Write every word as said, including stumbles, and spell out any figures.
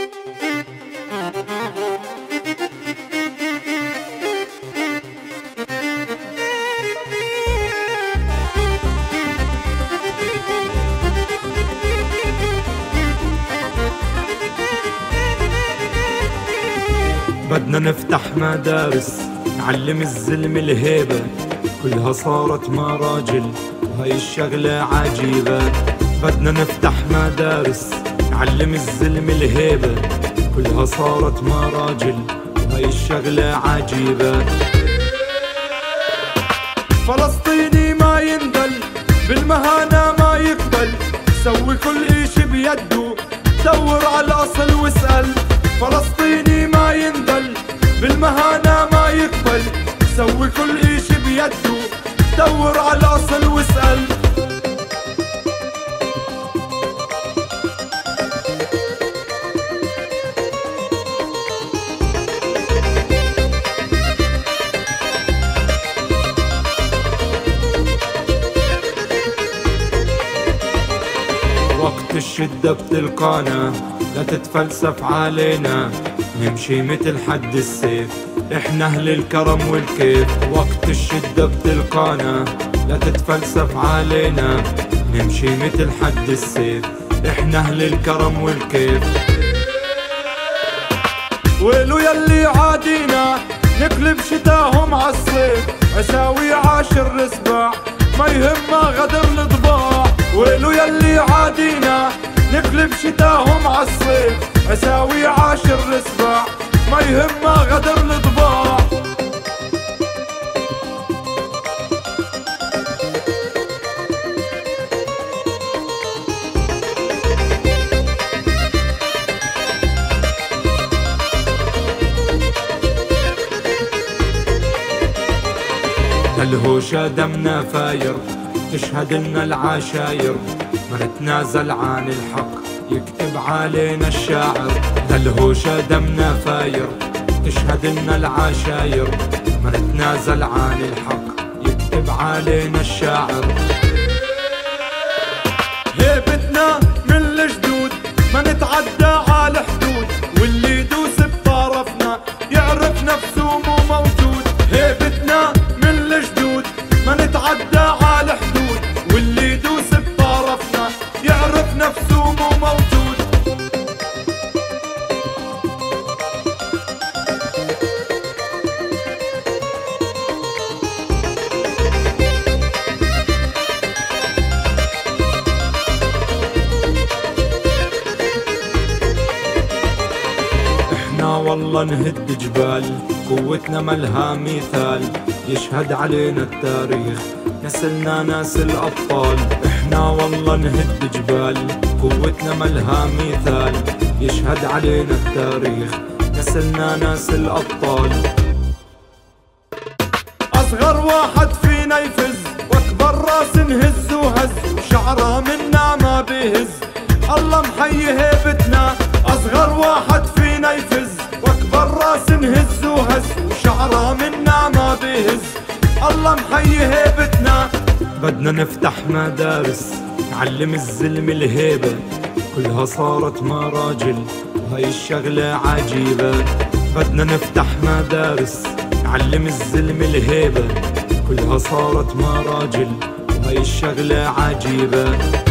بدنا نفتح مدارس نعلم الزلم الهيبة، كلها صارت مراجل وهي الشغلة عجيبة. بدنا نفتح مدارس نعلم الزلم الهيبة، كلها صارت مراجل وهي الشغلة عجيبة. فلسطيني ما يندل بالمهانة ما يقبل، سوي كل اشي بيده دور على الأصل واسأل. فلسطيني ما يندل بالمهانة ما يقبل، سوي كل اشي بيده دور على الأصل واسأل. وقت الشدة بتلقانا لا تتفلسف علينا، نمشي مثل حد السيف احنا اهل الكرم والكيف. وقت الشدة بتلقانا لا تتفلسف علينا، نمشي مثل حد السيف احنا اهل الكرم والكيف. ويلو يلي عادينا نقلب شتاهم عالصيف، اساوي عاشر اسباع ما يهمها غدر الضباع. ويلو يلي عادينا نقلب شتاهم عالصيف، اساوي عاشر اسباع ما يهمها غدر الضباع. للهوشة دمنا فاير تشهد لنا العشاير، ما نتنازل عن الحق يكتب علينا الشاعر. للهوشة دمنا فاير تشهد لنا العشاير، ما نتنازل عن الحق يكتب علينا الشاعر. هيبتنا من الجدود ما نتعدى على الحدود، واللي يدوس بطرفنا يعرف نفسه مو موجود. هيبتنا من الجدود ما نتعدى على الحدود، واللي يدوس بطرفنا يعرف نفسه مو موجود. احنا والله نهد جبال، قوتنا ملها مثال يشهد علينا التاريخ، نسلنا ناس الأبطال. احنا والله نهد جبال، قوتنا ملها مثال يشهد علينا التاريخ، نسلنا ناس الأبطال. أصغر واحد فينا يفز وأكبر راس نهز وهز، وشعره منا ما بيهز الله محيي هيبتنا. أصغر واحد فينا يفز وأكبر راس نهز وهز، وشعره منا ما بيهز الله محيي هيبتنا. بدنا نفتح مدارس نعلم الزلم الهيبة، كلها صارت مراجل وهي الشغلة عجيبة. بدنا نفتح مدارس نعلم الزلم الهيبة، كلها صارت مراجل وهي الشغلة عجيبة.